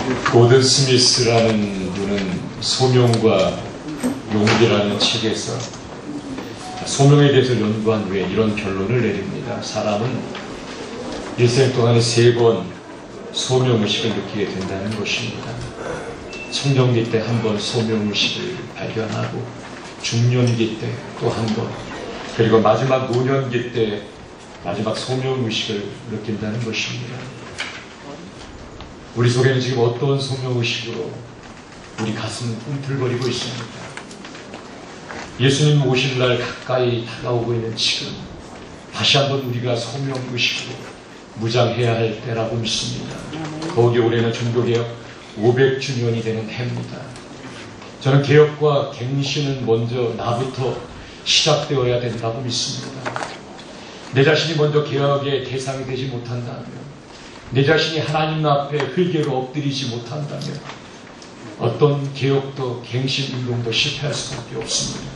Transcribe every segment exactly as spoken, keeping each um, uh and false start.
고든 스미스라는 분은 소명과 용기라는 책에서 소명에 대해서 연구한 후에 이런 결론을 내립니다. 사람은 일생 동안에 세 번 소명의식을 느끼게 된다는 것입니다. 청년기 때 한 번 소명의식을 발견하고, 중년기 때 또 한 번, 그리고 마지막 노년기 때 마지막 소명의식을 느낀다는 것입니다. 우리 속에는 지금 어떤 소명의식으로 우리 가슴을 꿈틀거리고 있습니까? 예수님 오실 날 가까이 다가오고 있는 지금 다시 한번 우리가 소명의식으로 무장해야 할 때라고 믿습니다. 거기 올해는 종교개혁 오백 주년이 되는 해입니다. 저는 개혁과 갱신은 먼저 나부터 시작되어야 된다고 믿습니다. 내 자신이 먼저 개혁의 대상이 되지 못한다면, 내 자신이 하나님 앞에 회개로 엎드리지 못한다면 어떤 개혁도 갱신 운동도 실패할 수밖에 없습니다.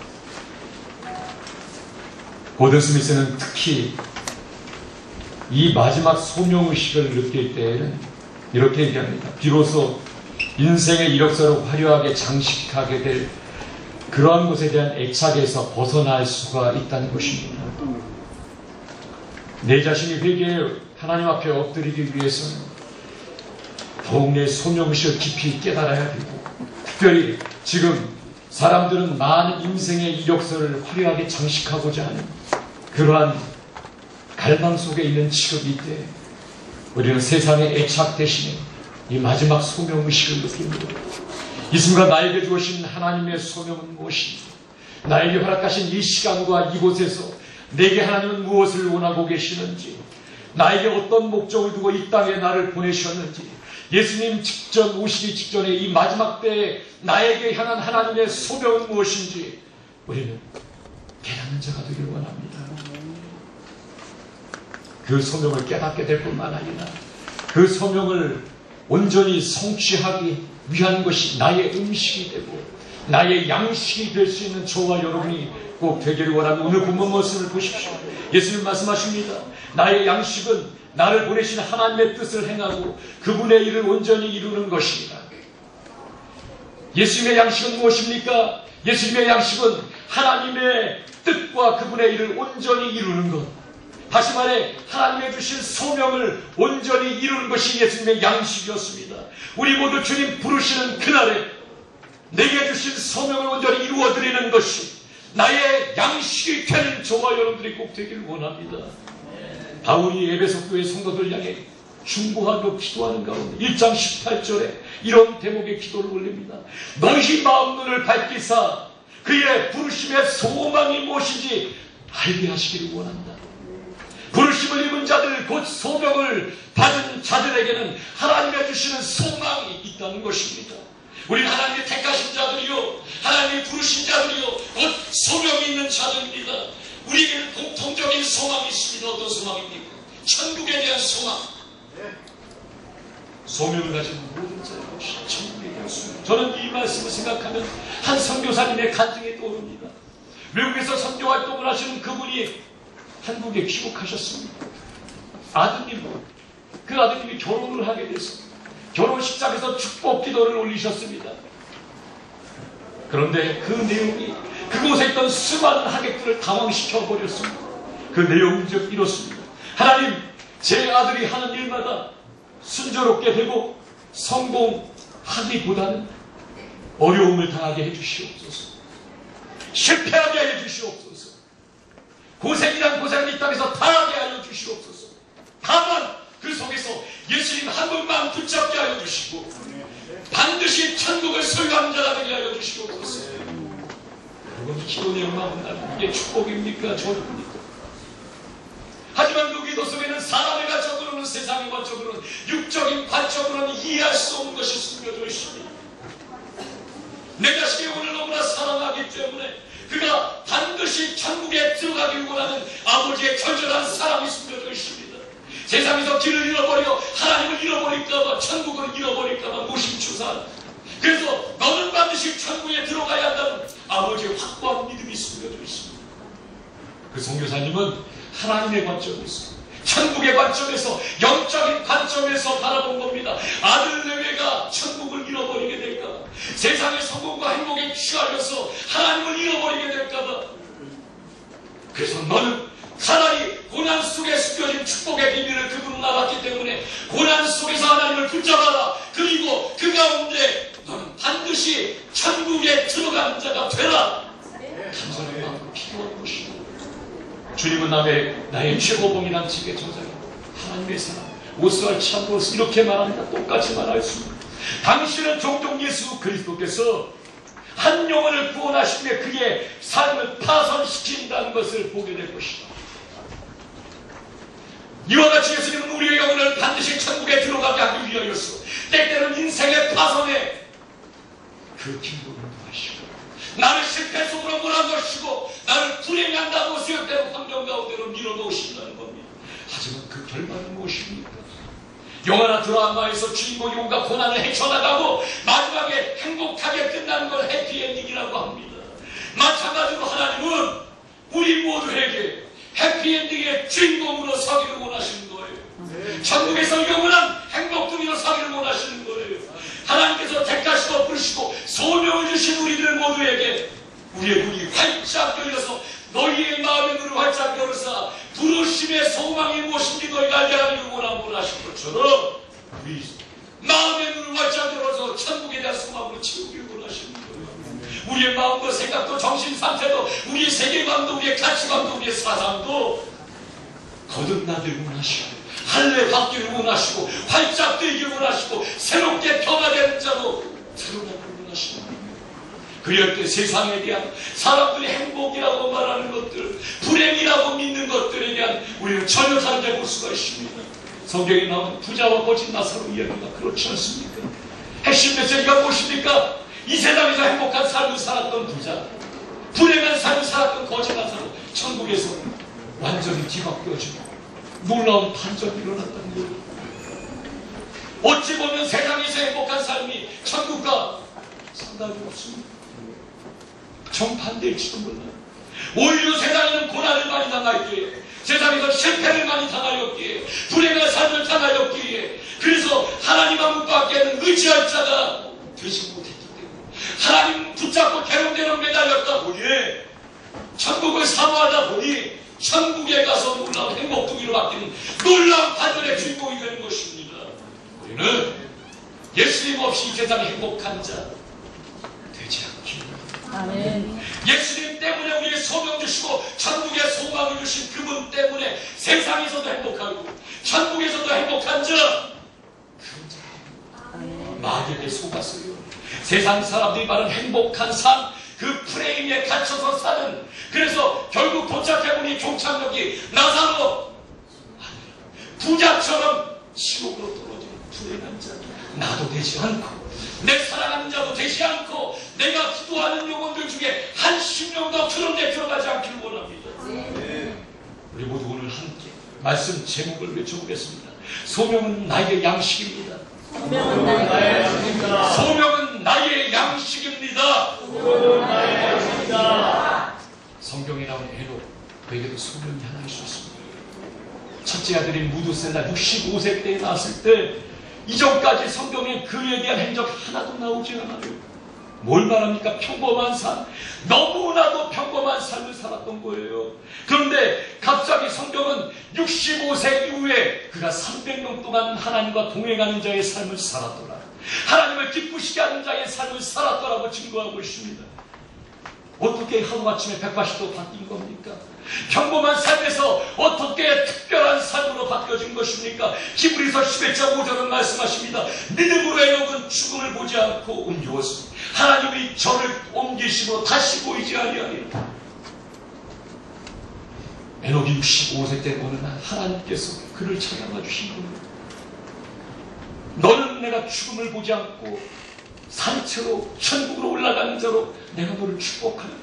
고든 스미스는 특히 이 마지막 소명의식을 느낄 때에는 이렇게 얘기합니다. 비로소 인생의 이력서를 화려하게 장식하게 될 그러한 것에 대한 애착에서 벗어날 수가 있다는 것입니다. 내 자신이 회개에 하나님 앞에 엎드리기 위해서는 더욱 내 소명의식을 깊이 깨달아야 되고, 특별히 지금 사람들은 많은 인생의 이력서를 화려하게 장식하고자 하는 그러한 갈망 속에 있는 지금 이때 우리는 세상의 애착 대신에 이 마지막 소명의식을 느낍니다. 이 순간 나에게 주신 하나님의 소명은 무엇인지, 나에게 허락하신 이 시간과 이곳에서 내게 하나님은 무엇을 원하고 계시는지, 나에게 어떤 목적을 두고 이 땅에 나를 보내셨는지, 예수님 직전 오시기 직전에 이 마지막 때에 나에게 향한 하나님의 소명은 무엇인지 우리는 깨닫는 자가 되길 원합니다. 그 소명을 깨닫게 될 뿐만 아니라 그 소명을 온전히 성취하기 위한 것이 나의 음식이 되고 나의 양식이 될 수 있는 저와 여러분이 꼭 되기를 원하는 오늘 본문 말씀을 보십시오. 예수님 말씀하십니다. 나의 양식은 나를 보내신 하나님의 뜻을 행하고 그분의 일을 온전히 이루는 것입니다. 예수님의 양식은 무엇입니까? 예수님의 양식은 하나님의 뜻과 그분의 일을 온전히 이루는 것. 다시 말해 하나님의 주신 소명을 온전히 이루는 것이 예수님의 양식이었습니다. 우리 모두 주님 부르시는 그날에 내게 주신 소명을 온전히 이루어드리는 것이 나의 양식이 되는 저와 여러분들이 꼭 되기를 원합니다. 바울이 에베소 교회 성도들 향해 중보하고 기도하는 가운데 일 장 십팔 절에 이런 대목의 기도를 올립니다. 너희 마음 눈을 밝히사 그의 부르심의 소망이 무엇인지 알게 하시기를 원한다. 부르심을 입은 자들, 곧 소명을 받은 자들에게는 하나님이 주시는 소망이 있다는 것입니다. 우리는 하나님의 택하신 자들이요, 하나님의 부르신 자들이요, 곧 소명이 있는 자들입니다. 우리에게는 공통적인 소망이 있습니다. 어떤 소망입니까? 천국에 대한 소망. 소명을 가진 모든 자의 것이 천국에 대한 소망. 저는 이 말씀을 생각하면 한 선교사님의 간증이 떠오릅니다. 외국에서 선교 활동을 하시는 그분이 한국에 귀국하셨습니다. 아드님, 그 아드님이 결혼을 하게 돼서 결혼식장에서 축복 기도를 올리셨습니다. 그런데 그 내용이 그곳에 있던 수많은 하객들을 당황시켜 버렸습니다. 그 내용은 즉 이렇습니다. 하나님, 제 아들이 하는 일마다 순조롭게 되고 성공하기보다는 어려움을 당하게 해주시옵소서. 실패하게 해주시옵소서. 고생이란 고생을 이 땅에서 당하게 하여 주시옵소서. 다만 그 속에서 예수님 한 분만 붙잡게 하여 주시고 반드시 천국을 소유하는 자가 되게 하여 주시옵소서. 여러분, 기도 내용만 본다면 이게 축복입니까? 저주입니까? 하지만 그 기도 속에는 사람의 관점으로는, 세상의 관점으로는, 육적인 관점으로는 이해할 수 없는 것이 숨겨져 있습니다. 내 자식이 오늘 너무나 사랑하기 때문에 그가 반드시 천국에 들어가길 원하는 아버지의 절절한 사랑이 숨겨져 있습니다. 세상에서 길을 잃어버려 하나님을 잃어버릴까봐, 천국을 잃어버릴까봐 무심추산. 그래서 너는 반드시 천국에 들어가야 한다는 아버지의 확고한 믿음이 숨겨져 있습니다. 그 선교사님은 하나님의 관점에서, 천국의 관점에서, 영적인 관점에서 바라본 겁니다. 아들 내외가 세상의 성공과 행복에 취하려서 하나님을 잃어버리게 될까봐. 그래서 너는 차라리 고난 속에 숨겨진 축복의 비밀을 그분은 알았기 때문에 고난 속에서 하나님을 붙잡아라. 그리고 그 가운데 너는 반드시 천국에 들어가는 자가 되라. 단순한 마음으로 필요한 것이다. 주님은 나의, 나의 최고봉이란 책의 저자가 하나님의 사람 오스왈드 챔버스 이렇게 말합니다. 똑같이 말할 수 있습니다. 당신은 종종 예수 그리스도께서 한 영혼을 구원하시며 그의 삶을 파손시킨다는 것을 보게 될 것이다. 이와 같이 예수님은 우리의 영혼을 반드시 천국에 들어가게 하기 위하여서 때때로는 인생의 파손에 그 기쁨을 더하시고 나를 실패 속으로 몰아넣으시고 나를 불행한다고 수역대로 환경 가운데로 밀어넣으신다는 겁니다. 하지만 그 결말은 무엇입니까? 영화나 드라마에서 주인공이 온갖 고난을 헤쳐나가고 마지막에 행복하게 끝나는 걸 해피엔딩이라고 합니다. 마찬가지로 하나님은 우리 모두에게 해피엔딩의 주인공으로 서기를 원하시는 거예요. 천국에서 영원한 행복둥이로 서기를 원하시는 거예요. 하나님께서 택하시고 부르시고 소명을 주신 우리들 모두에게 우리의 눈이 활짝 열려서 너희의 마음의 눈을 활짝 열어서 부르심의 소망이 무엇인지 너희가 알게 하기를 원하신 것처럼 우리 마음의 눈을 활짝 열어서 천국에 대한 소망으로 채우기를 원하시는 거예요. 우리의 마음도 생각도 정신 상태도 우리의 세계관도 우리의 가치관도 우리의 사상도 거듭나기를 원하시고 할례 받기를 원하시고 활짝 되기를 원하시고 새롭게 변화되는 자로 드러나기를 원하시는 거예요. 그럴 때 세상에 대한 사람들이 행복이라고 말하는 것들, 불행이라고 믿는 것들에 대한 우리는 전혀 다르게 볼 수가 있습니다. 성경에 나오는 부자와 거짓 나사로 이야기가 그렇지 않습니까? 핵심 메시지가 무엇입니까? 이 세상에서 행복한 삶을 살았던 부자, 불행한 삶을 살았던 거짓 나사로 천국에서 완전히 뒤바뀌어지고 놀라운 반전이 일어났다는 거예요. 어찌 보면 세상에서 행복한 삶이 천국과 상관이 없습니다. 정반대일지도 몰라요. 오히려 세상에는 고난을 많이 당하였기에, 세상에서 실패를 많이 당하였기에, 불행한 삶을 당하였기에, 그래서 하나님 한 분밖에는 의지할 자가 되지 못했기 때문에 하나님 붙잡고 괴로움대로 매달렸다 보니 천국을 사모하다 보니 천국에 가서 놀라운 행복둥이로 바뀌는 놀라운 반전의 주인공이 되는 것입니다. 우리는 예수님 없이 이 세상에 행복한 자 되지 않기. 아멘. 예수님 때문에 우리에게 소명 주시고 천국에 소망을 주신 그분 때문에 세상에서도 행복하고 천국에서도 행복한 자 그런 자 마귀에게 속았어요. 세상 사람들이 말하는 행복한 삶, 그 프레임에 갇혀서 사는, 그래서 결국 도착해보니 종착역이 나사로 부자처럼 지옥으로 떨어지는 불행한 자, 나도 되지 않고 내 사랑하는 자도 되지 않고 내가 기도하는 영혼들 중에 한 심령도 그런 데 들어가지 않기를 원합니다. 네. 우리 모두 오늘 함께 말씀 제목을 외쳐보겠습니다. 소명은 나의 양식입니다. 소명은 나의 양식입니다. 소명은 나의 양식입니다. 소명은 나의 양식입니다. 성경에 나온 에녹, 그에게도 소명이 하나 있었습니다. 첫째 아들이 무두셀라 육십오 세 때에 낳았을 때 이전까지 성경에 그에 대한 행적 하나도 나오지 않아요. 뭘 말합니까? 평범한 삶. 너무나도 평범한 삶을 살았던 거예요. 그런데 갑자기 성경은 육십오 세 이후에 그가 삼백 년 동안 하나님과 동행하는 자의 삶을 살았더라. 하나님을 기쁘시게 하는 자의 삶을 살았더라고 증거하고 있습니다. 어떻게 하루아침에 백팔십 도 바뀐 겁니까? 평범한 삶에서 어떻게 특별한 삶으로 바뀌어진 것입니까? 히브리서 십일 장 오 절은 말씀하십니다. 믿음으로 에녹은 죽음을 보지 않고 옮겨왔습니다. 하나님이 저를 옮기시고 다시 보이지 아니하리라. 에녹이 육십오 세 때 어느 날 하나님께서 그를 찾아와 주신 겁니다. 너는 내가 죽음을 보지 않고 산채로 천국으로 올라가는 자로 내가 너를 축복하는다.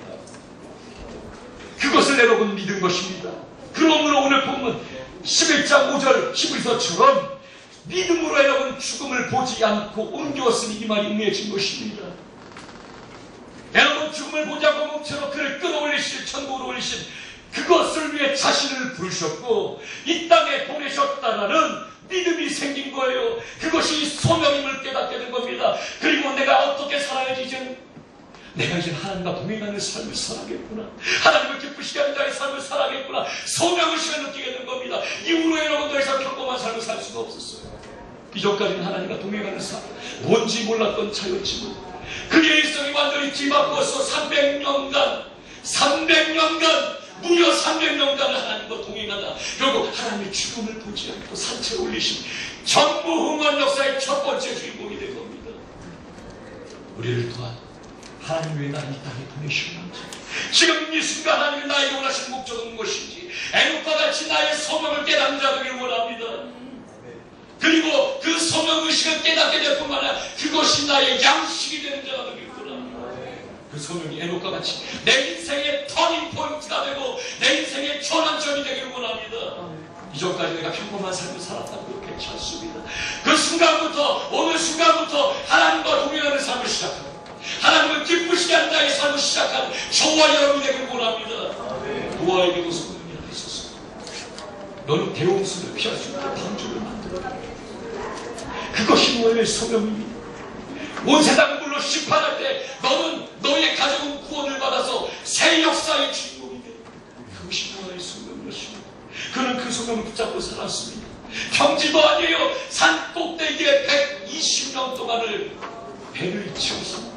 그것을 에녹은 믿은 것입니다. 그러므로 오늘 보면 십일 장 오 절 히브리서처럼 믿음으로 에녹은 죽음을 보지 않고 옮겼으니 이 말이 응해진 것입니다. 에녹은 죽음을 보지 않고 몸처럼 그를 끌어올리실 천국으로 올리신 그것을 위해 자신을 부르셨고 이 땅에 보내셨다라는 믿음이 생긴 거예요. 그것이 소명임을 깨닫게 된 겁니다. 그리고 내가 어떻게 살아야지 이제는 내가 이제 하나님과 동행하는 삶을 살아야겠구나. 하나님을 기쁘시게 하는 자의 삶을 살아야겠구나. 소명의식을 느끼게 된 겁니다. 이후로 여러분 더 이상 평범한 삶을 살 수가 없었어요. 이전까지는 하나님과 동행하는 삶, 뭔지 몰랐던 자였지만 그의 일성이 완전히 뒤바꿔서 삼백 년간 삼백 년간 무려 삼백 년간 하나님과 동행하다 결국 하나님의 죽음을 보지 않고 산채 올리신 전무후무한 역사의 첫 번째 주인공이 된 겁니다. 우리를 또한 하나님 왜 나를 이 땅에 보내시는지, 지금 이 순간 하나님이 나에게 원하시는 목적은 무엇인지, 에녹과 같이 나의 소명을 깨닫는 자들을 원합니다. 그리고 그 소명의식을 깨닫게 될 뿐만 아니라 그것이 나의 양식이 되는 자가 되겠구나. 그 소명이 에녹과 같이 내 인생의 터닝 포인트가 되고 내 인생의 전환점이 되기를 원합니다. 이전까지 내가 평범한 삶을 살았다고 그렇게 찾습니다. 그 순간부터, 오늘 순간부터 하나님과 동행하는 삶을 시작합니다. 하나님을 기쁘시게 하는 자의 삶을 시작하는 저와 여러분이 되기를 원합니다. 노아에게도 소명이 하나 있었습니다. 너는 대홍수를 피할 수 있게 방주를 만들어라. 그것이 너의 소명입니다. 온 세상을 물로 심판할 때 너는 너의 가족은 구원을 받아서 새 역사의 주인공이 돼. 그것이 노아의 소명이었습니다. 그는 그 소명을 붙잡고 살았습니다. 평지도 아니에요. 산 꼭대기에 백이십 년 동안을 배를 치워서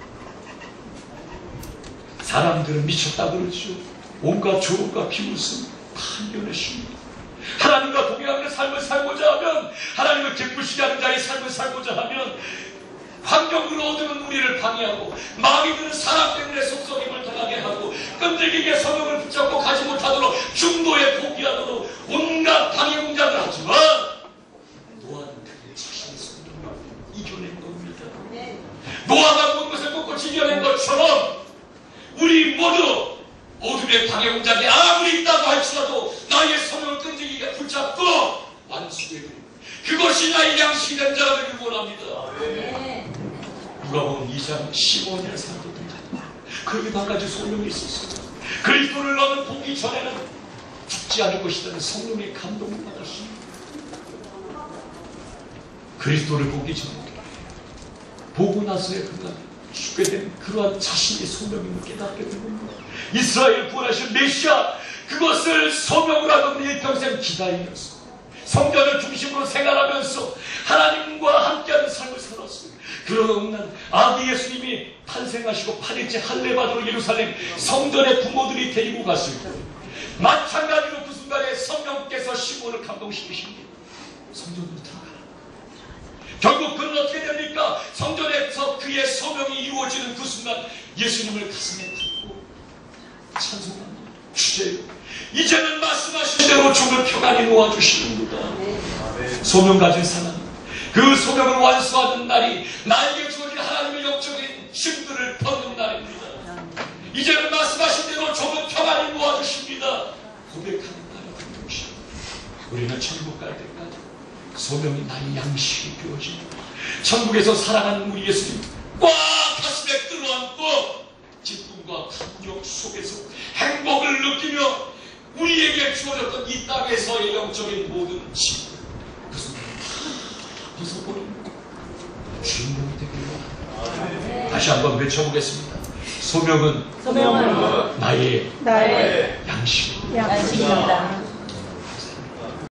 사람들은 미쳤다 그러죠. 온갖 조롱과 비웃음 다 이겨냈습니다. 하나님과 동행하는 삶을 살고자 하면, 하나님을 기쁘시게 하는 자의 삶을 살고자 하면 환경으로 얻으는 우리를 방해하고 마음이 드는 사람 때문에 속썩임을 당하게 하고 끈질기게 성령을 붙잡고 가지 못하도록 중도에 포기하도록 온갖 방해 공작을 하지만 노아는 그의 자신의 성령을 이겨낸 겁니다. 노아가 모든 것을 꼿꼿이 이겨낸 것처럼 우리 모두 어둠의 방해 공작이 아무리 있다고 할지라도 나의 성령을 끈질기게 붙잡고 완수되고 그것이 나의 양식이 된 자가 되길 원합니다. 누가복음 이 장 십오 년의 사도입니다. 그에게 한 가지 소명이 있었습니다. 그리스도를 너는 보기 전에는 죽지 않을 것이라는 성령의 감동을 받았습니다. 그리스도를 보기 전에 보고 나서야 그가 죽게 된 그러한 자신의 소명임을 깨닫게 된 겁니다. 이스라엘 구원하신 메시아, 그것을 소명으로 하던 일평생 기다리면서 성전을 중심으로 생활하면서 하나님과 함께하는 삶을 살았습니다. 그러던 날 아기 예수님이 탄생하시고 팔 일째 할례받으러 예루살렘 성전에 부모들이 데리고 갔을 때 마찬가지로 그 순간에 성령께서 시몬을 감동시키십니다. 성전으로 들어가라. 결국 그는 어떻게 됩니까? 성전에서 그의 소명이 이루어지는 그 순간 예수님을 가슴에 품고 찬송합니다. 주제요, 이제는 말씀하신 대로 종을 평안히 놓아주시는구나. 소명 가진 사람, 그 소명을 완수하는 날이 나에게 주어진 하나님의 영적인 짐들을 벗는 날입니다. 이제는 말씀하신 대로 종을 평안히 놓아주십니다. 고백하는 날이 된 것이 우리는 천국 갈 때까지 소명이 나의 양식이 되어집니다. 천국에서 살아가는 우리 예수님 꽉 가슴에 끌어안고 기쁨과 감격 속에서 행복을 느끼며 우리에게 주어졌던 이 땅에서의 영적인 모든 짐, 그 순간 다 벗어버리는 주인공이 되길 원합니다. 다시 한번 외쳐보겠습니다. 소명은, 소명은 나의, 나의 양식입니다. 양식입니다.